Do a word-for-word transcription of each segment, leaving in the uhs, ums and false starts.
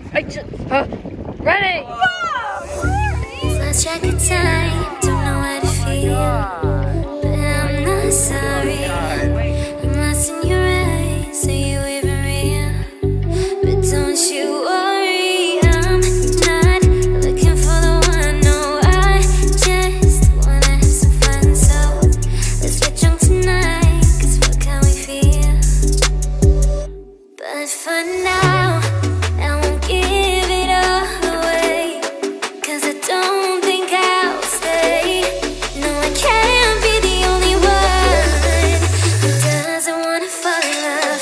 I just, uh, ready! Let's check the time, don't know how to feel, but I'm not sorry. I'm lost in your eyes, are you even real? But don't you worry, I'm not looking for the one. No, I just wanna have some fun. So let's get drunk tonight, cause fuck how we feel. But for now, I won't give it all away, cause I don't think I'll stay. No, I can't be the only one who doesn't wanna fall in love.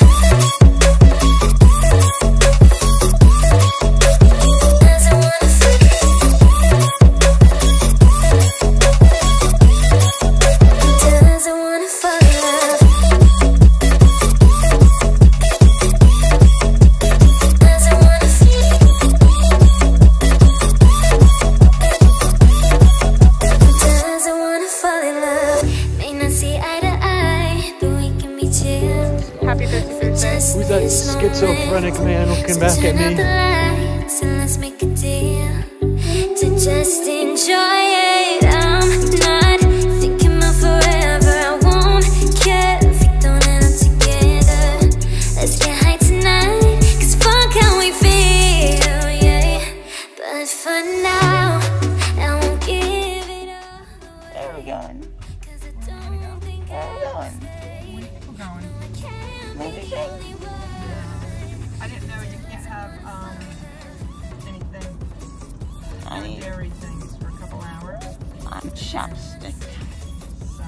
Doesn't wanna fall in love. Doesn't wanna fall in love. Doesn't wanna feel. Doesn't wanna fall in love. May not see eye to eye, but we can be chill. Happy fifty-fifth. Who's that schizophrenic man looking back at Turn out the me? lights and let's make a deal to just enjoy it. I'm not thinking about forever. I won't care if we don't end up together. Let's get high tonight, cause fuck how we feel, yeah. But for now, I won't give it all away. Where are we going? Cause I don't think Where are we I'll going? stay. We're going. Movie thing? I didn't know you can't have, um, anything, I need dairy things for a couple hours, I'm chapstick. so.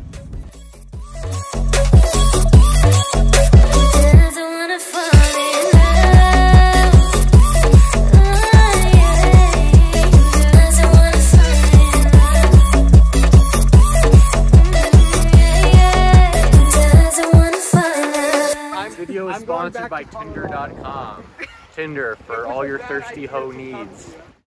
Doesn't wanna fall in love. Oh, yeah. Doesn't wanna fall in love. Yeah, yeah. Doesn't wanna fall in love. Video is sponsored by Tinder dot com. Tinder for all your thirsty hoe needs.